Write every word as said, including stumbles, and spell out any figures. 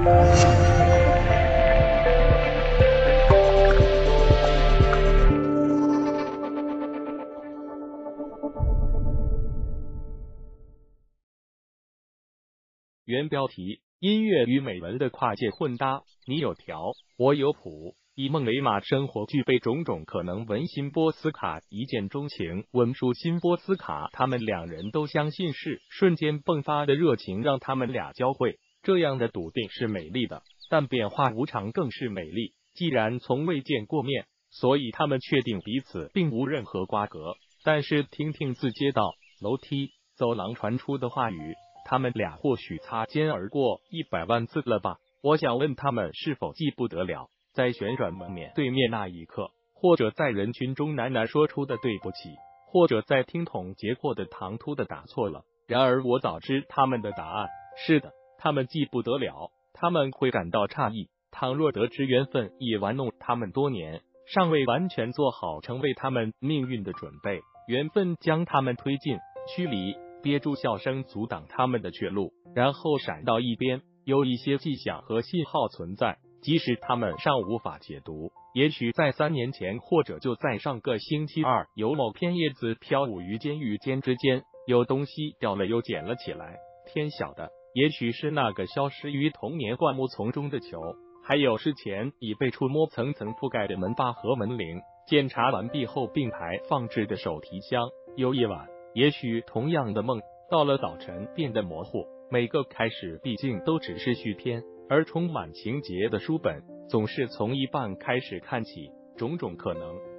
原标题：音乐与美文的跨界混搭。你有条，我有谱，以梦为马，生活具备种种可能。文辛波斯卡一见钟情，文书辛波斯卡，他们两人都相信是瞬间迸发的热情让他们俩交汇。这样的笃定是美丽的，但变化无常更是美丽。既然从未见过面，所以他们确定彼此并无任何瓜葛。但是听听自街道、楼梯、走廊传出的话语，他们俩或许擦肩而过一百万次了吧？我想问他们是否记不得了，在旋转门面对面那一刻，或者在人群中喃喃说出的对不起，或者在听筒截获的唐突的打错了。然而我早知他们的答案，是的，他们记不得了，他们会感到诧异。倘若得知缘分已玩弄他们多年，尚未完全做好成为他们命运的准备，缘分将他们推进驱离，憋住笑声阻挡他们的去路，然后闪到一边。有一些迹象和信号存在，即使他们尚无法解读，也许在三年前，或者就在上个星期二，有某片叶子飘舞于肩与肩之间，有东西掉了又捡了起来。天晓得，也许是那个消失于童年灌木丛中的球，还有事前已被触摸层层覆盖的门把和门铃，检查完毕后并排放置的手提箱。有一晚，也许同样的梦，到了早晨变得模糊。每个开始毕竟都只是续篇，而充满情节的书本总是从一半开始看起，种种可能